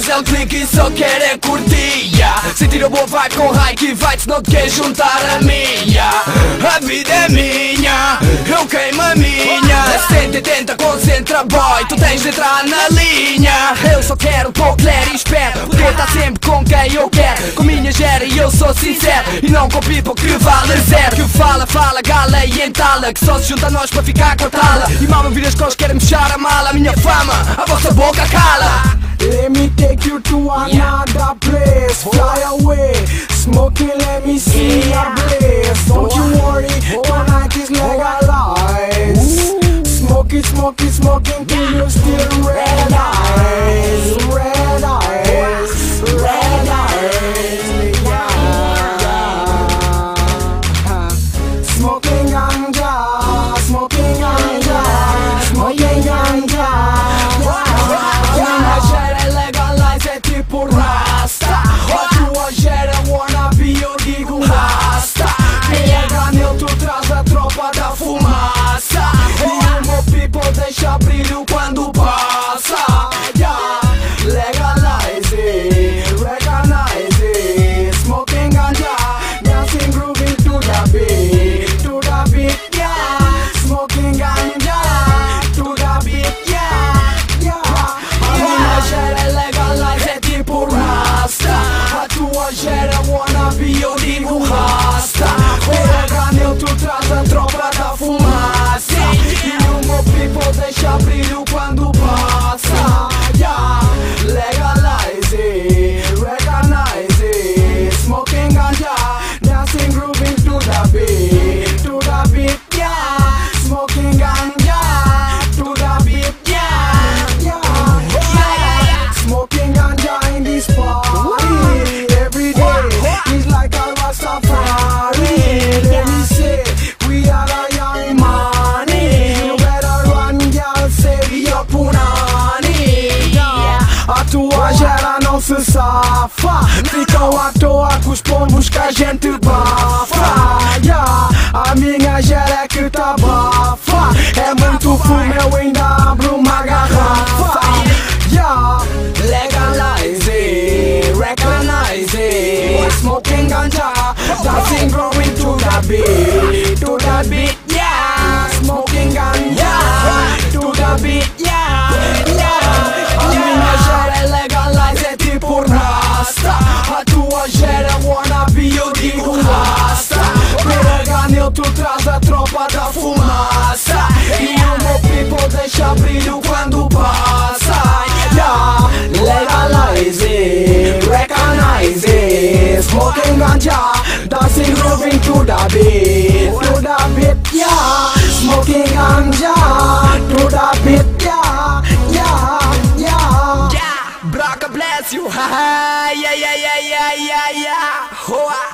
fizer um clique e só quer é curtir, sentir a boa vibe com high que vai, se não te quer juntar a minha. A vida é minha, eu queimo a minha. 180 concentra boy, tu tens de entrar na linha. Eu só quero pouco claro e espero poder estar sempre com quem eu quero, com minha gera e eu sou sincero, e não com people que vale zero. Que fala, gala e entala, que só se junta a nós para ficar com a tala. E mal me vir as costas querem mexer a mala, a minha fama, a vossa boca cala. Let me take you to another place. Fly away, smoking, let me see a blaze. Don't you worry, tonight is legalized. Smoking, smoking till you still red eyes. Red eyes, red eyes, yeah. Smoking ganja, smoking ganja, smoking ganja. Rasta, a tua gera wannabe, eu digo rasta. PH neutro traz a tropa da fumaça, e o meu people deixa brilho quando passa. Legalize it, recognize it. Smoking ganja, dancing, grooving to the beat, yeah. Smoking ganja, to the beat, yeah. A minha gera é legalize it. Rasta, a tua gera wannabe, eu digo rasta. PH neutro traz a tropa da fumaça, e o meu people deixa brilho quando passa. Legalize it, recognize it. Smoking ganja, dancing, grooving to the beat, yeah. Smoking ganja, to the beat, yeah. Smoking ganja in this party every day is like a Rastafari. Let me say, we are a young money. You better run, girl, save your punani. A tua gera não se safa, ficam à toa com os pombos que a gente bafa. A minha gera é que tá bafa, é muito fumo, eu ainda abro uma garrafa. Legalize it, recognize it. Smoking ganja, dancing, growing to the beat, yeah. Smoking ganja, to the beat, yeah. A minha gera é legalize, é tipo rasta. A tua gera wannabe, eu digo rasta. PH neutro traz a tropa da fumaça, e o meu people deixa brilho quando passa. Legalize it, recognize it. Smoking ganja, dancing, grooving to the beat, yeah. Smoking ganja, to the beat, yeah. Braca bless you, ha, yeah.